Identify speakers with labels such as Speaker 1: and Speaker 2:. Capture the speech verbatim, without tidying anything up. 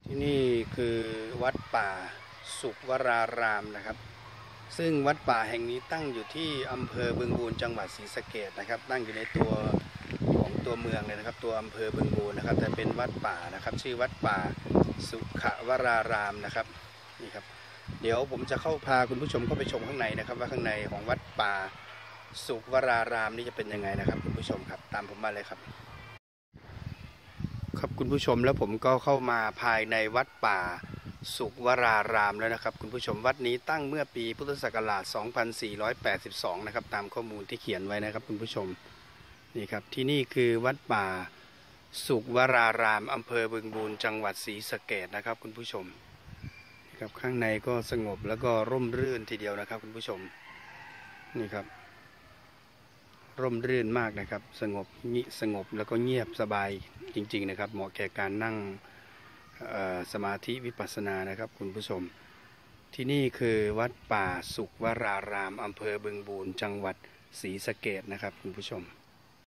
Speaker 1: ที่นี่คือวัดป่าสุขวรารามนะครับซึ่งวัดป่าแห่งนี้ตั้งอยู่ที่อำเภอบึงบูรจังหวัดศรีสะเกษนะครับตั้งอยู่ในตัวของตัวเมืองเลยนะครับตัวอำเภอบึงบูรนะครับแต่เป็นวัดป่านะครับชื่อวัดป่าสุขวรารามนะครับนี่ครับเดี๋ยวผมจะเข้าพาคุณผู้ชมเข้าไปชมข้างในนะครับว่าข้างในของวัดป่าสุขวรารามนี่จะเป็นยังไงนะครับคุณผู้ชมครับตามผมมาเลยครับครับคุณผู้ชมแล้วผมก็เข้ามาภายในวัดป่าสุขวรารามแล้วนะครับคุณผู้ชมวัดนี้ตั้งเมื่อปีพุทธศักราชสองพันสี่ร้อยแปดสิบสองนะครับตามข้อมูลที่เขียนไว้นะครับคุณผู้ชมนี่ครับที่นี่คือวัดป่าสุขวรารามอำเภอบึงบูรจังหวัดศรีสะเกษนะครับคุณผู้ชมนี่ครับข้างในก็สงบแล้วก็ร่มรื่นทีเดียวนะครับคุณผู้ชมนี่ครับร่มรื่นมากนะครับสงบนิสงบแล้วก็เงียบสบายจริงๆนะครับเหมาะแก่การนั่งสมาธิวิปัสสนานะครับคุณผู้ชมที่นี่คือวัดป่าสุขวรารามอำเภอบึงบูรจังหวัดศรีสะเกษนะครับคุณผู้ชม